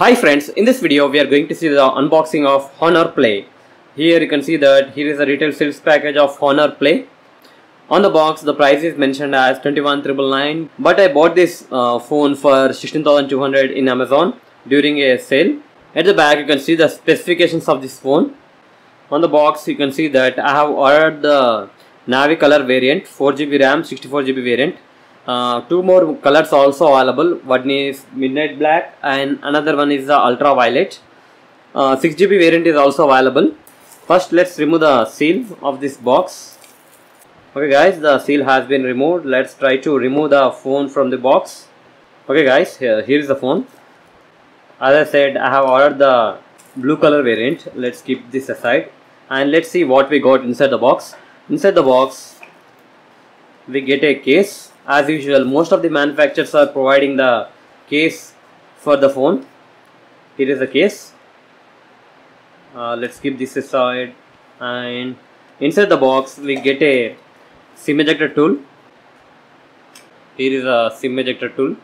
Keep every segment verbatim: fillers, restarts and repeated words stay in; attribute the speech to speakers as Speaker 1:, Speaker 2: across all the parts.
Speaker 1: Hi friends, in this video we are going to see the unboxing of Honor Play. Here you can see that here is a retail sales package of Honor Play. On the box the price is mentioned as twenty-one thousand nine hundred ninety-nine, but I bought this uh, phone for sixteen thousand two hundred in Amazon during a sale. At the back you can see the specifications of this phone. On the box you can see that I have ordered the navy color variant, four G B RAM, sixty-four G B variant. Uh, two more colors also available. One is midnight black and another one is the ultraviolet. uh, six G B variant is also available. First let's remove the seal of this box. Okay guys, the seal has been removed. Let's try to remove the phone from the box. Okay guys, here, here is the phone. As I said, I have ordered the blue color variant. Let's keep this aside and let's see what we got inside the box. Inside the box we get a case. As usual, most of the manufacturers are providing the case for the phone. Here is the case. Uh, let's keep this aside, and inside the box we get a SIM ejector tool. Here is a SIM ejector tool,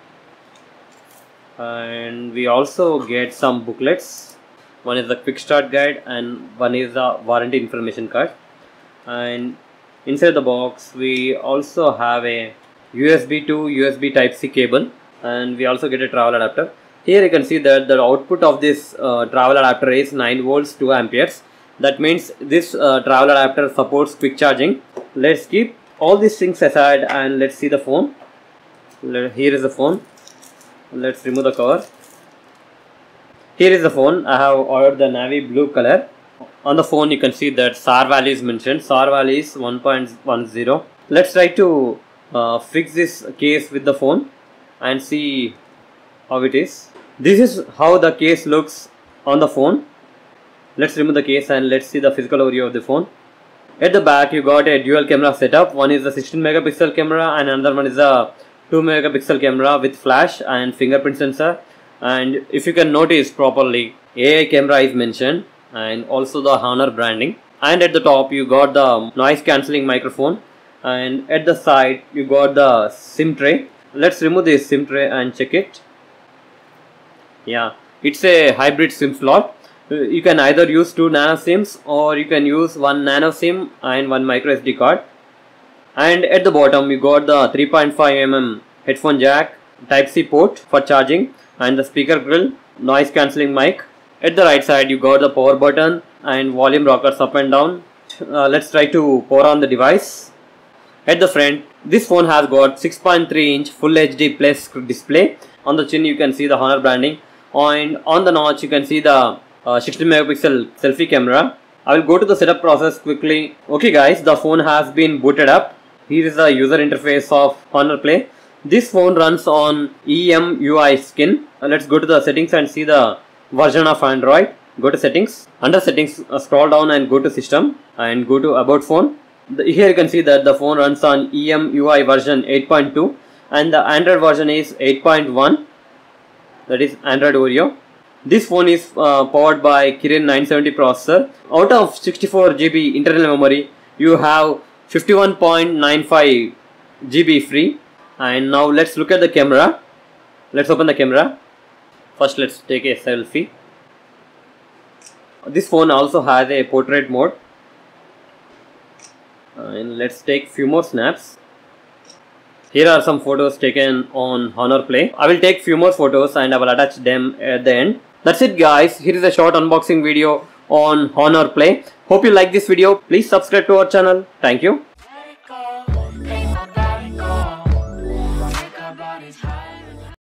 Speaker 1: and we also get some booklets. One is the quick start guide and one is the warranty information card. And inside the box we also have a U S B to U S B type C cable, and we also get a travel adapter. Here you can see that the output of this uh, travel adapter is nine volts two amperes. That means this uh, travel adapter supports quick charging. Let's keep all these things aside and let's see the phone. Here is the phone. Let's remove the cover. Here is the phone. I have ordered the navy blue color. On the phone you can see that S A R value is mentioned. S A R value is one point one zero. Let's try to uh, fix this case with the phone and see how it is. This is how the case looks on the phone. Let's remove the case and let's see the physical overview of the phone. At the back you got a dual camera setup. One is the sixteen megapixel camera and another one is a two megapixel camera with flash and fingerprint sensor. And if you can notice properly, A I camera is mentioned and also the Honor branding. And at the top you got the noise cancelling microphone, and at the side you got the SIM tray. Let's remove this SIM tray and check it. Yeah, it's a hybrid SIM slot. You can either use two nano SIMs or you can use one nano SIM and one micro S D card. And at the bottom you got the three point five millimeter headphone jack, type C port for charging, and the speaker grill, noise cancelling mic. At the right side you got the power button and volume rockers up and down. Uh, let's try to power on the device. At the front, this phone has got six point three inch full H D plus display. On the chin you can see the Honor branding, and on the notch you can see the uh, sixteen megapixel selfie camera. I will go to the setup process quickly. Okay guys, the phone has been booted up. Here is the user interface of Honor Play. This phone runs on E M U I skin. Uh, let's go to the settings and see the version of Android. Go to settings. Under settings, uh, scroll down and go to system and go to about phone. The, here you can see that the phone runs on E M U I version eight point two and the Android version is eight point one. That is Android Oreo. This phone is uh, powered by Kirin nine seventy processor. Out of sixty-four G B internal memory, you have fifty-one point nine five G B free. And now let's look at the camera. Let's open the camera. First let's take a selfie. This phone also has a portrait mode. And let's take few more snaps. Here are some photos taken on Honor Play. I will take few more photos and I will attach them at the end. That's it guys. Here is a short unboxing video on Honor Play. Hope you like this video. Please subscribe to our channel. Thank you.